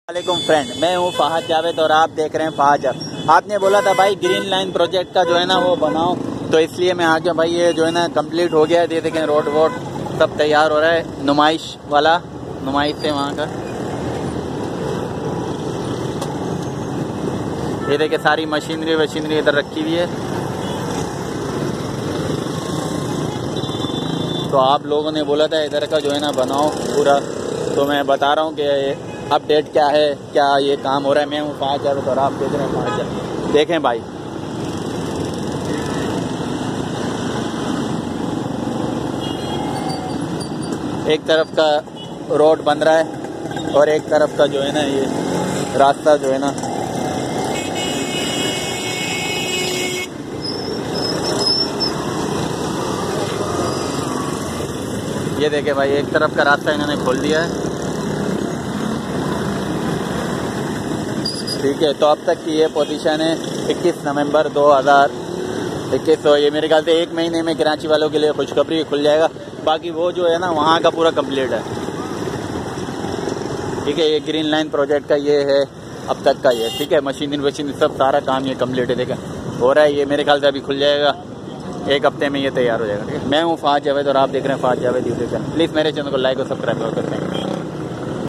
वालेकुम फ्रेंड, मैं हूँ फहद जावेद और आप देख रहे हैं फहद जावेद। आपने बोला था भाई ग्रीन लाइन प्रोजेक्ट का जो है ना वो बनाओ, तो इसलिए मैं आ गया भाई। ये जो है ना कंप्लीट हो गया है, ये देखें रोड वोड सब तैयार हो रहा है। नुमाइश वाला, नुमाइश से वहाँ का ये देखे सारी मशीनरी इधर रखी हुई है। तो आप लोगों ने बोला था इधर का जो है ना बनाओ पूरा, तो मैं बता रहा हूँ कि अपडेट क्या है, क्या ये काम हो रहा है। मैं हूँ फहद जावेद और आप देख रहे हैं फहद जावेद। देखें भाई, एक तरफ का रोड बन रहा है और एक तरफ का जो है ना ये रास्ता जो है ना ये देखे भाई, एक तरफ का रास्ता इन्होंने खोल दिया है। ठीक है, तो अब तक की ये पोजीशन है 21 नवंबर 2021। तो ये मेरे ख्याल से 1 महीने में कराची वालों के लिए खुशखबरी खुल जाएगा। बाकी वो जो है ना वहाँ का पूरा कंप्लीट है। ठीक है, ये ग्रीन लाइन प्रोजेक्ट का ये है अब तक का ये। ठीक है, मशीनरी सब सारा काम ये कंप्लीट है। देखा हो रहा है, ये मेरे ख्याल से अभी खुल जाएगा, 1 हफ्ते में ये तैयार हो जाएगा। ठीक है, मैं हूँ फहद जावेद और आप देख रहे हैं Fahad Javed YouTube channel. Please मेरे चैनल को लाइक और सब्सक्राइब करते हैं।